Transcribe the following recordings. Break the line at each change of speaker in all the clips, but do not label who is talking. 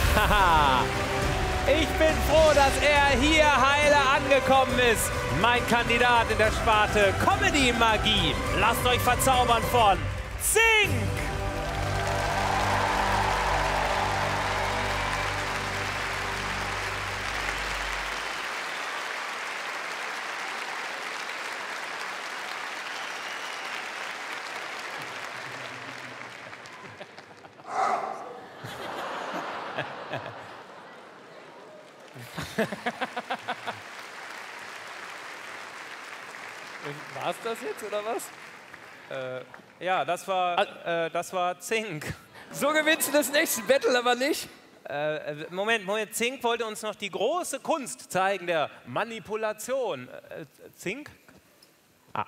Haha. Ich bin froh, dass er hier heile angekommen ist. Mein Kandidat in der Sparte Comedy-Magie. Lasst euch verzaubern von Zink!
War's das jetzt, oder was?
Ja, das war Zink.
So gewinnst du das nächste Battle aber nicht.
Moment. Zink wollte uns noch die große Kunst zeigen, der Manipulation. Zink? Ah.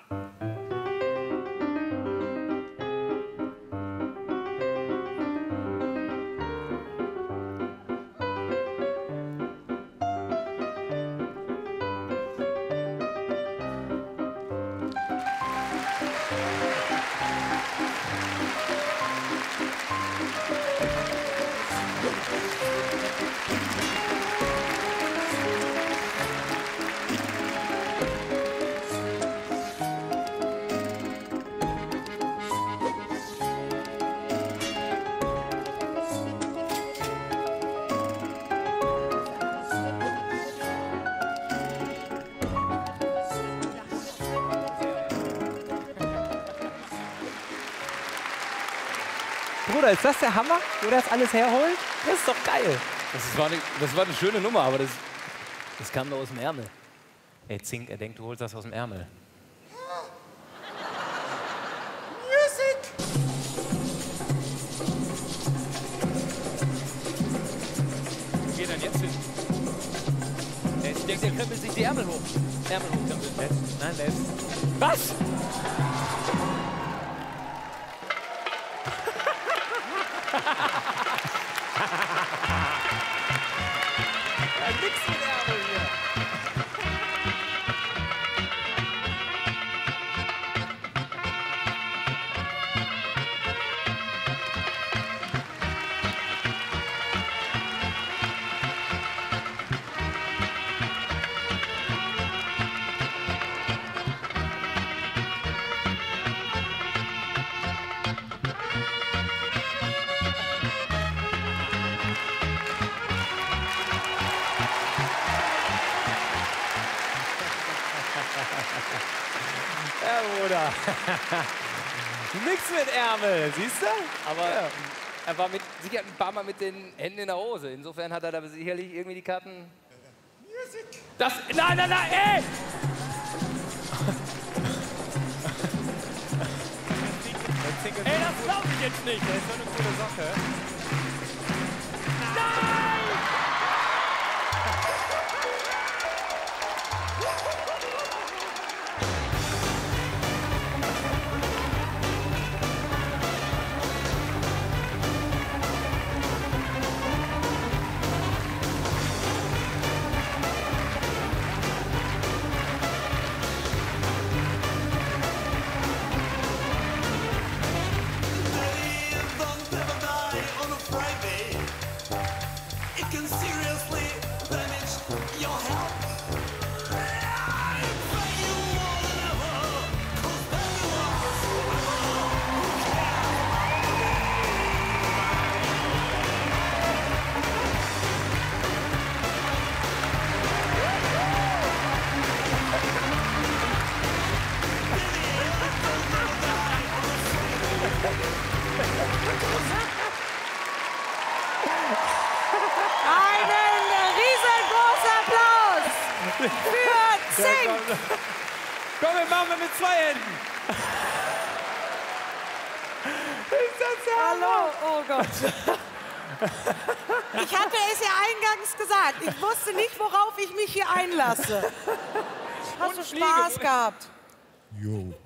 Bruder, ist das der Hammer, wo das alles herholt? Das ist doch geil.
Das war eine schöne Nummer, aber das kam doch aus dem Ärmel.
Ey, Zink, er denkt, du holst das aus dem Ärmel.
Wo geht denn jetzt hin? Ich denke, der krempelt sich die Ärmel hoch.
Nein, der ist...
Was?
Nix mit Ärmel hier. Ja, Bruder. Nix mit Ärmel, siehst du?
Aber er war sicher ein paar Mal mit den Händen in der Hose. Insofern hat er da sicherlich irgendwie die Karten... Das... Nein, ey! Ey, das glaube ich jetzt nicht.
Das ist so eine coole Sache.
Für Zink!
Komm, wir machen mit 2 Händen. Ist das der
Hallo, oh Gott. Ich hatte es ja eingangs gesagt. Ich wusste nicht, worauf ich mich hier einlasse. Hast du Spaß gehabt?
Jo.